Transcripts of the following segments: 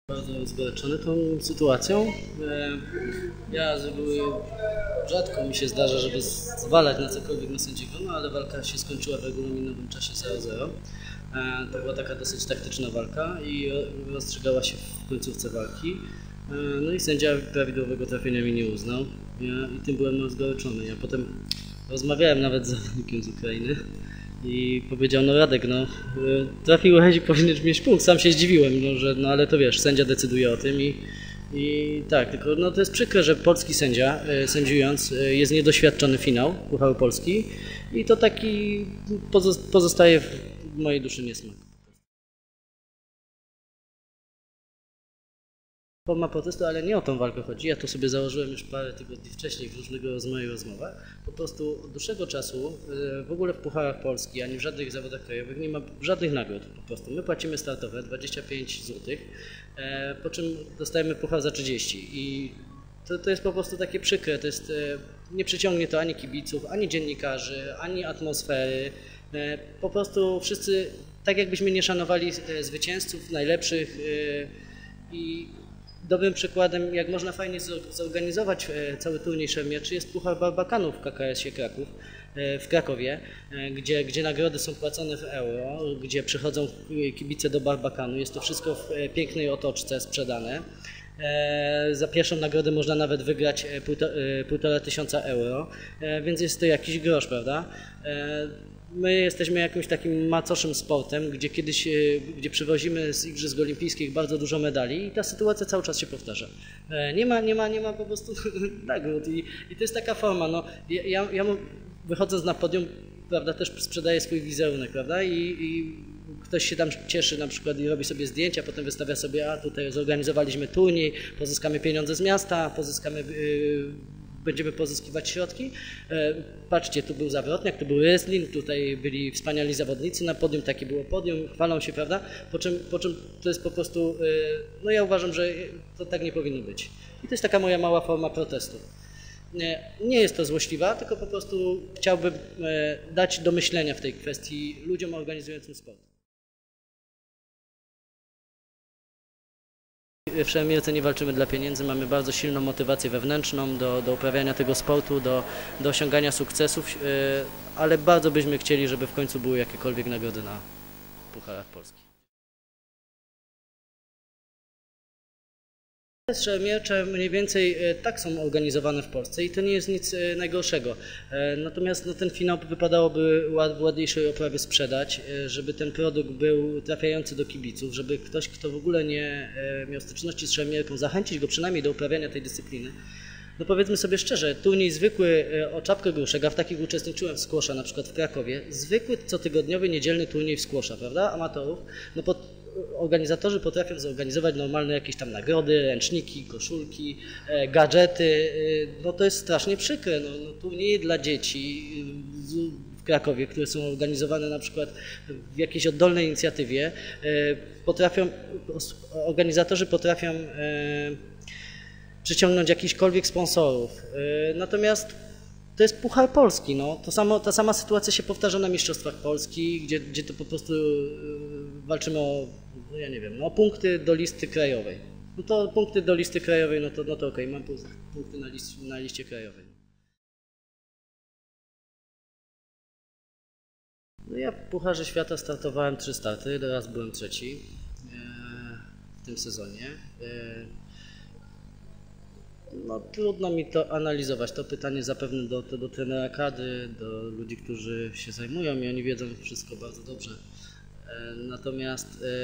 Bardzo rozgoryczony tą sytuacją. Ja z reguły rzadko mi się zdarza, żeby zwalać na cokolwiek na sędziego, no ale walka się skończyła w regulaminowym czasie 0-0. To była taka dosyć taktyczna walka i rozstrzygała się w końcówce walki. No i sędzia prawidłowego trafienia mi nie uznał i tym byłem rozgoryczony. Ja potem rozmawiałem nawet z zawodnikiem z Ukrainy i powiedział: no Radek, no trafiłeś i powinieneś mieć punkt. Sam się zdziwiłem, no ale to wiesz, sędzia decyduje o tym i tak, tylko no to jest przykre, że polski sędzia sędziując jest niedoświadczony finał Pucharu Polski i to taki pozostaje w mojej duszy niesmak. Forma protestu, ale nie o tą walkę chodzi. Ja to sobie założyłem już parę tygodni wcześniej w różnego rodzaju rozmowach. Po prostu od dłuższego czasu w ogóle w Pucharach Polski, ani w żadnych zawodach krajowych nie ma żadnych nagród. Po prostu my płacimy startowe 25 zł, po czym dostajemy puchar za 30 i to jest po prostu takie przykre. To jest, nie przyciągnie to ani kibiców, ani dziennikarzy, ani atmosfery. Po prostu wszyscy tak jakbyśmy nie szanowali zwycięzców, najlepszych i dobrym przykładem, jak można fajnie zorganizować cały turniej szermierczy, jest Puchar Barbakanów w KKS-ie Kraków, w Krakowie, gdzie nagrody są płacone w euro, gdzie przychodzą kibice do Barbakanu. Jest to wszystko w pięknej otoczce sprzedane. Za pierwszą nagrodę można nawet wygrać 1500 euro, więc jest to jakiś grosz, prawda? My jesteśmy jakimś takim macoszym sportem, gdzie przywozimy z Igrzysk Olimpijskich bardzo dużo medali i ta sytuacja cały czas się powtarza. Nie ma po prostu nagród i to jest taka forma. No, ja wychodząc na podium, prawda, też sprzedaję swój wizerunek, prawda, i ktoś się tam cieszy na przykład i robi sobie zdjęcia, potem wystawia sobie, a tutaj zorganizowaliśmy turniej, pozyskamy pieniądze z miasta, będziemy pozyskiwać środki. Patrzcie, tu był zawrotniak, tu był wrestling, tutaj byli wspaniali zawodnicy na podium, takie było podium, chwalą się, prawda? Po czym to jest po prostu, no ja uważam, że to tak nie powinno być. I to jest taka moja mała forma protestu. Nie jest to złośliwa, tylko po prostu chciałbym dać do myślenia w tej kwestii ludziom organizującym sport. W szermierce nie walczymy dla pieniędzy, mamy bardzo silną motywację wewnętrzną do uprawiania tego sportu, do osiągania sukcesów, ale bardzo byśmy chcieli, żeby w końcu były jakiekolwiek nagrody na Pucharach Polski. Szermiercze mniej więcej tak są organizowane w Polsce i to nie jest nic najgorszego. Natomiast no, ten finał wypadałoby w ładniejszej oprawie sprzedać, żeby ten produkt był trafiający do kibiców, żeby ktoś, kto w ogóle nie miał styczności z szermierką, zachęcić go przynajmniej do uprawiania tej dyscypliny. No powiedzmy sobie szczerze, turniej zwykły o czapkę gruszek, a w takich uczestniczyłem w squasha, na przykład w Krakowie, zwykły cotygodniowy niedzielny turniej w squasha, prawda, amatorów, no organizatorzy potrafią zorganizować normalne jakieś tam nagrody, ręczniki, koszulki, gadżety. No to jest strasznie przykre. No, turnieje dla dzieci w Krakowie, które są organizowane na przykład w jakiejś oddolnej inicjatywie, organizatorzy potrafią przyciągnąć jakichkolwiek sponsorów. Natomiast to jest Puchar Polski, no. Ta sama sytuacja się powtarza na Mistrzostwach Polski, gdzie to po prostu walczymy o, ja nie wiem, o punkty do listy krajowej. No to punkty do listy krajowej, no to okej, mam punkty na liście krajowej. No ja w Pucharze Świata startowałem 3 starty, raz byłem trzeci w tym sezonie. No trudno mi to analizować, to pytanie zapewne do trenera kadry, do ludzi, którzy się zajmują i oni wiedzą wszystko bardzo dobrze. Natomiast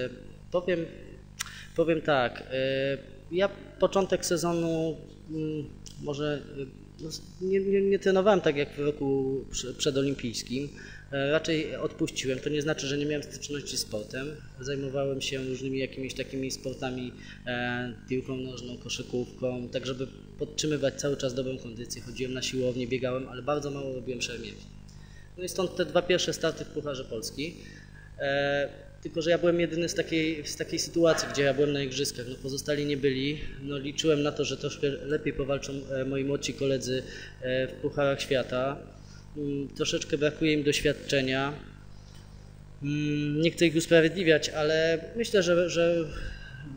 powiem tak, ja początek sezonu może nie trenowałem tak jak w roku przedolimpijskim, raczej odpuściłem, to nie znaczy, że nie miałem styczności z sportem, zajmowałem się różnymi jakimiś takimi sportami, piłką nożną, koszykówką, tak żeby podtrzymywać cały czas dobrą kondycję, chodziłem na siłownię, biegałem, ale bardzo mało robiłem szermierki. No i stąd te 2 pierwsze starty w Pucharze Polski. Tylko że ja byłem jedyny z takiej sytuacji, gdzie ja byłem na igrzyskach, no pozostali nie byli, no liczyłem na to, że troszkę lepiej powalczą moi młodsi koledzy w Pucharach Świata, troszeczkę brakuje im doświadczenia, nie chcę ich usprawiedliwiać, ale myślę, że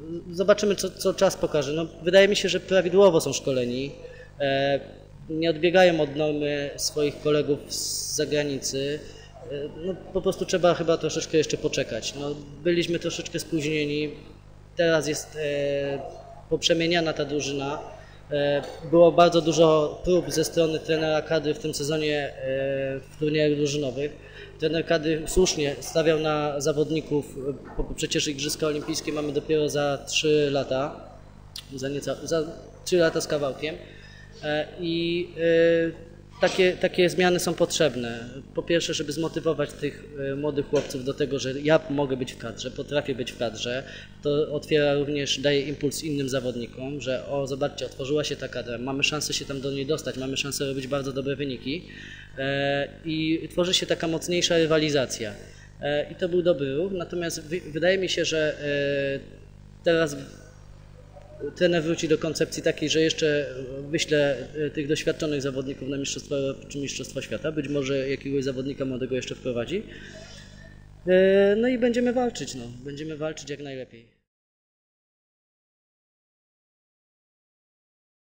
zobaczymy, co czas pokaże. No, wydaje mi się, że prawidłowo są szkoleni. Nie odbiegają od normy swoich kolegów z zagranicy. No, po prostu trzeba chyba troszeczkę jeszcze poczekać. No, byliśmy troszeczkę spóźnieni. Teraz jest poprzemieniana ta drużyna. Było bardzo dużo prób ze strony trenera kadry w tym sezonie w turniejach drużynowych. Trener kadry słusznie stawiał na zawodników, bo przecież Igrzyska Olimpijskie mamy dopiero za 3 lata, za 3 lata z kawałkiem i takie zmiany są potrzebne. Po pierwsze, żeby zmotywować tych młodych chłopców do tego, że ja mogę być w kadrze, potrafię być w kadrze. To otwiera również, daje impuls innym zawodnikom, że zobaczcie, otworzyła się ta kadra, mamy szansę się tam do niej dostać, mamy szansę robić bardzo dobre wyniki i tworzy się taka mocniejsza rywalizacja. I to był dobry ruch, natomiast wydaje mi się, że teraz trener wróci do koncepcji takiej, że jeszcze wyśle tych doświadczonych zawodników na Mistrzostwa Europy czy Mistrzostwa Świata. Być może jakiegoś zawodnika młodego jeszcze wprowadzi. No i będziemy walczyć jak najlepiej.